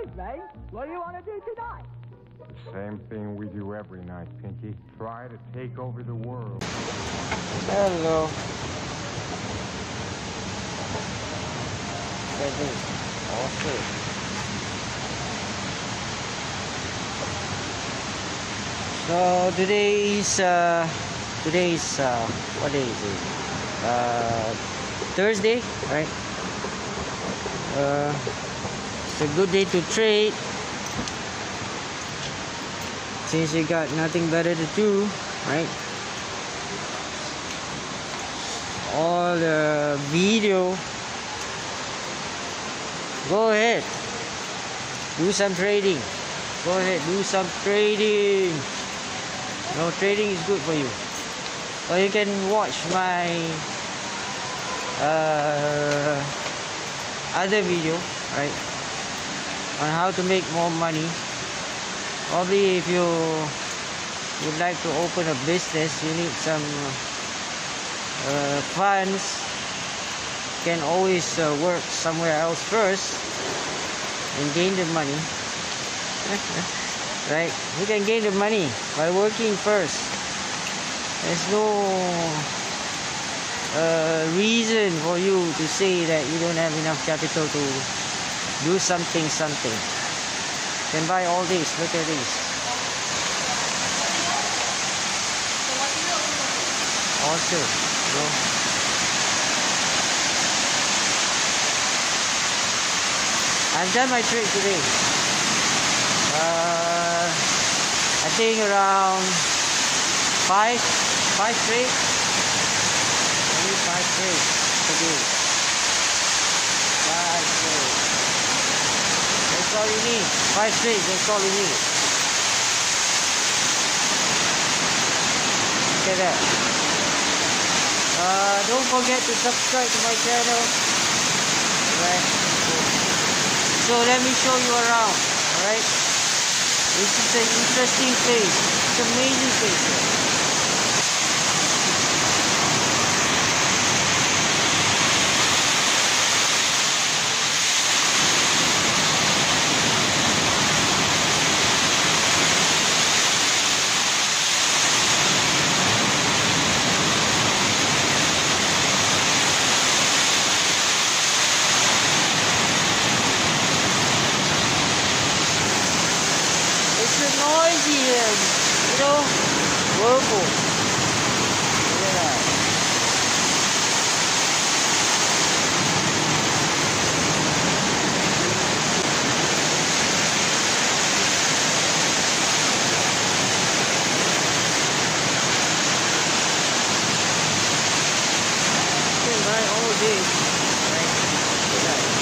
mate. What do you want to do tonight? The same thing we do every night, Pinky. Try to take over the world. Hello. Awesome. So today's what day is it? Thursday, right? It's a good day to trade since you got nothing better to do, right? All the video. Go ahead, do some trading. Go ahead, do some trading. No, trading is good for you. Or you can watch my other video, right, on how to make more money. Probably if you would like to open a business, you need some funds. You can always work somewhere else first and gain the money. Right? You can gain the money by working first. There's no reason for you to say that you don't have enough capital to do something. You can buy all this. Look at this. Awesome. I've done my trade today. I think around 5 trades. Only 5 trades today. 5 trades. That's all you need. 5 trades, that's all you need. Look at that. Don't forget to subscribe to my channel. Right. So let me show you around. Alright. This is an interesting place. It's an amazing place. Noisy, you know, whirlpool. Look at that. You can buy all this, right? Look at that.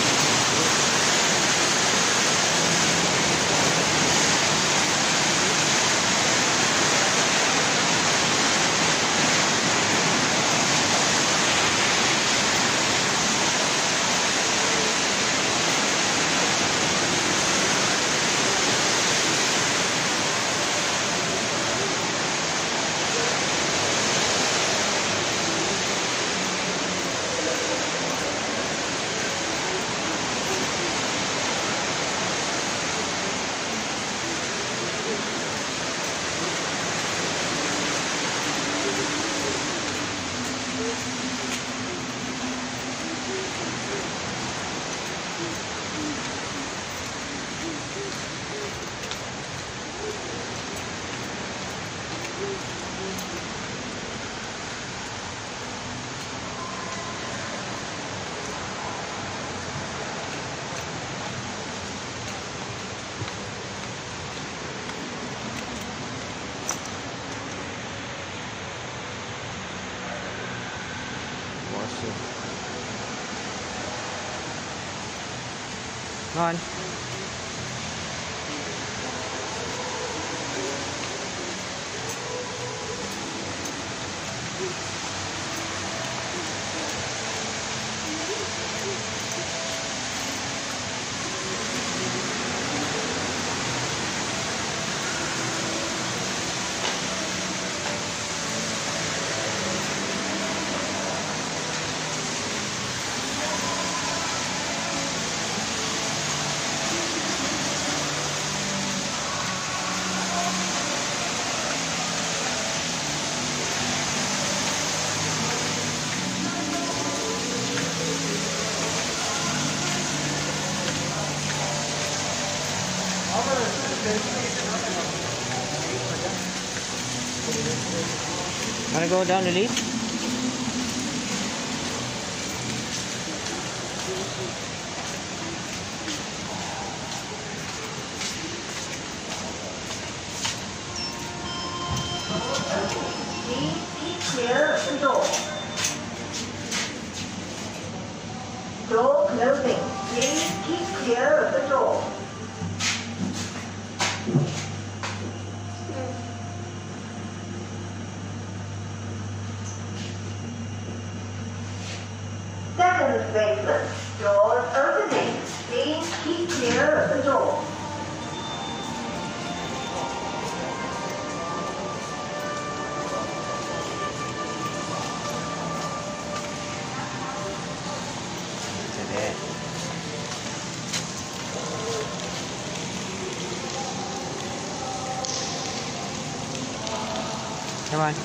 Come on. Wanna go down the lift? Clear the door. Door closing. Please keep clear of the door. Second basement. Doors opening. Please keep clear of the door. Come on.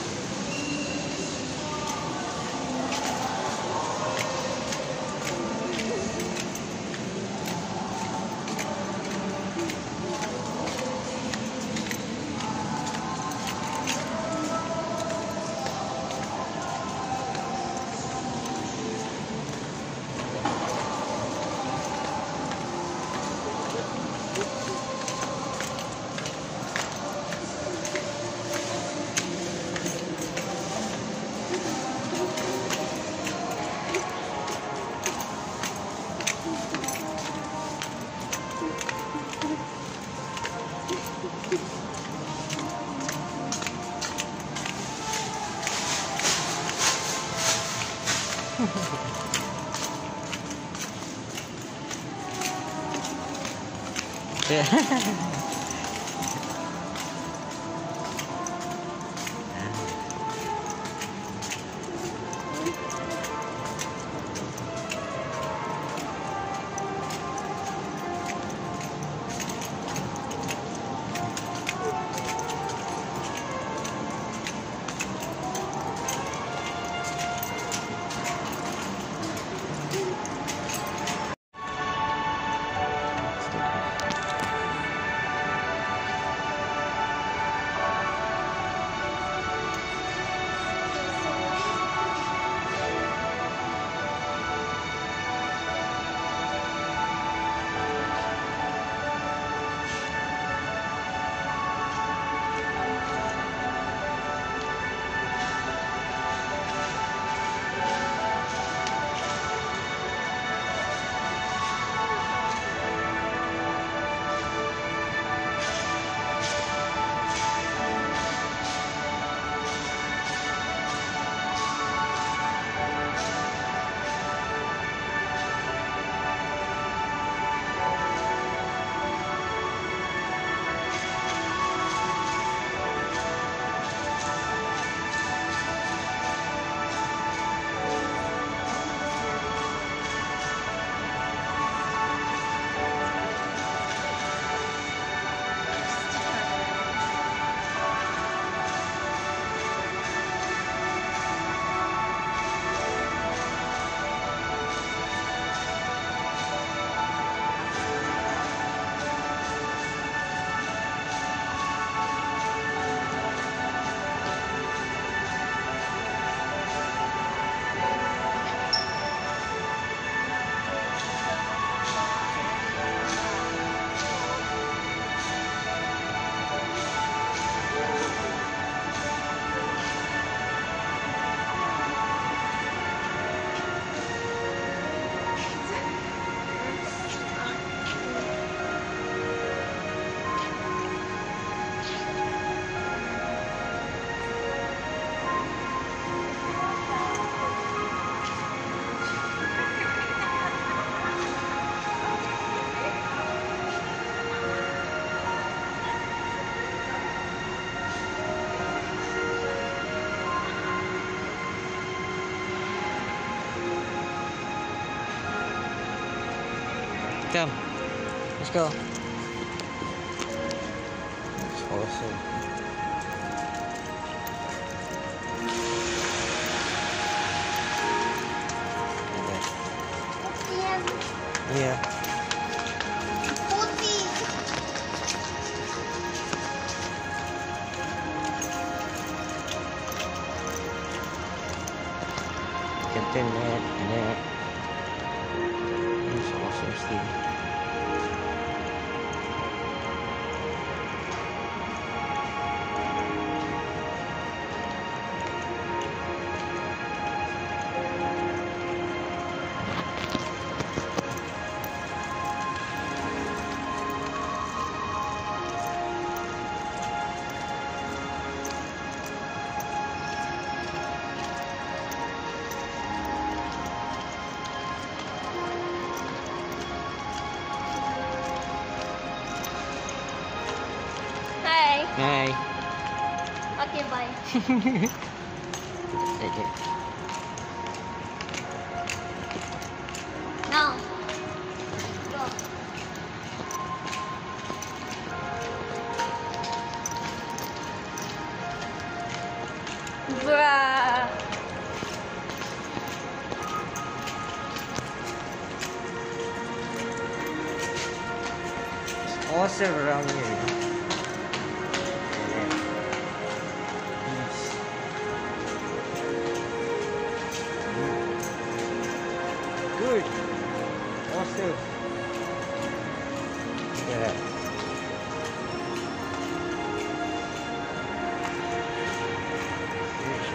Yeah. Come, let's go. It's awesome. Yeah. Captain Net. He's awesome, Steve. Hi. Hi. Okay, bye. Take it. Now. Go. Bruh. It's awesome around here. Good. Awesome. Look at that. Look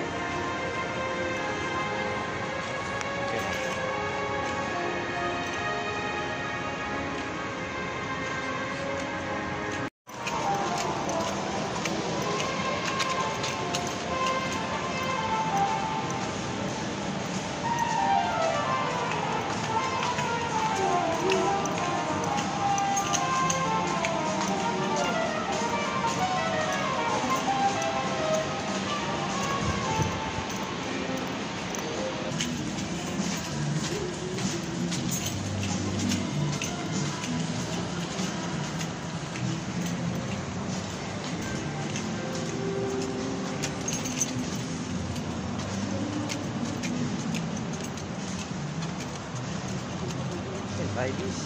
at that. Like this.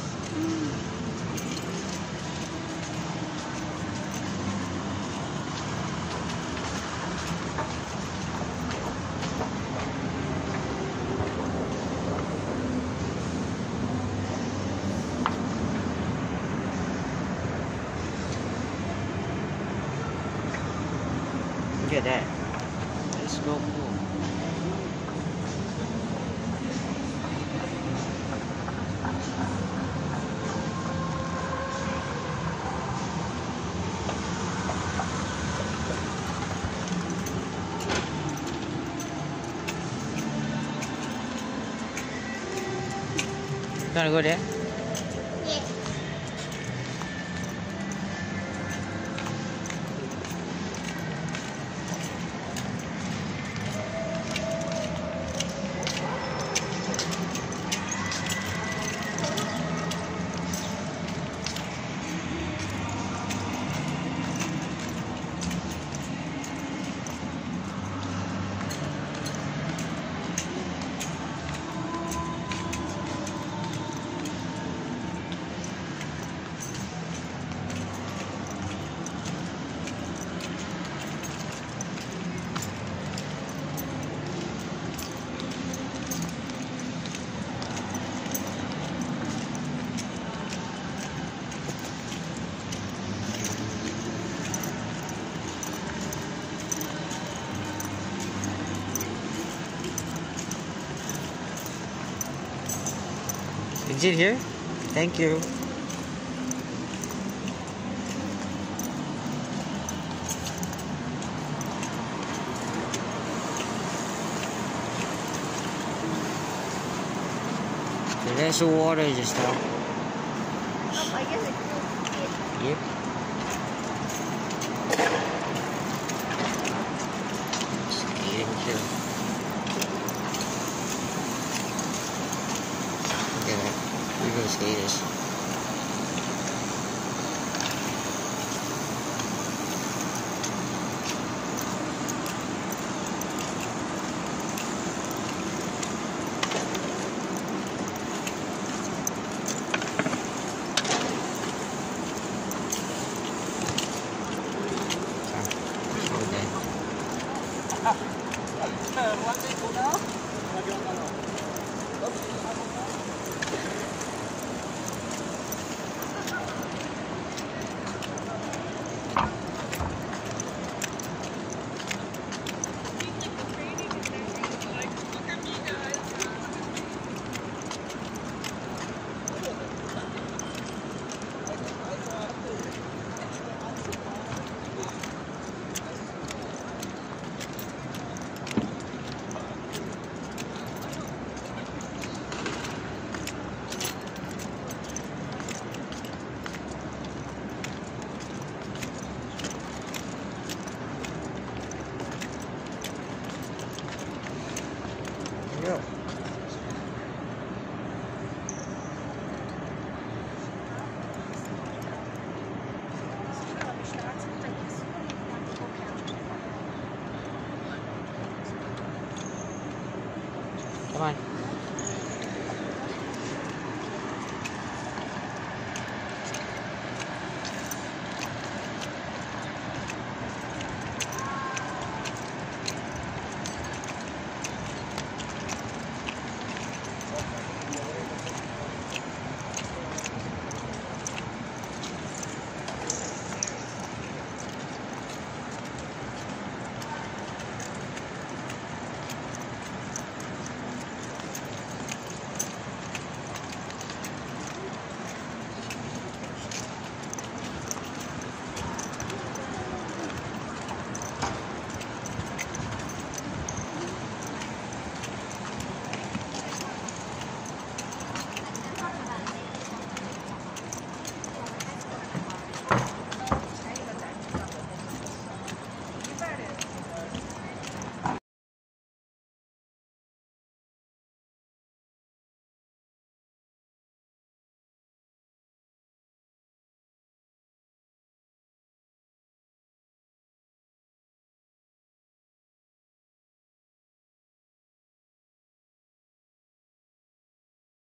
Look at that. That's so cool. You wanna go there? Yes. Is it here? Thank you. So there's the water just now. Oh, I guess it's Yep.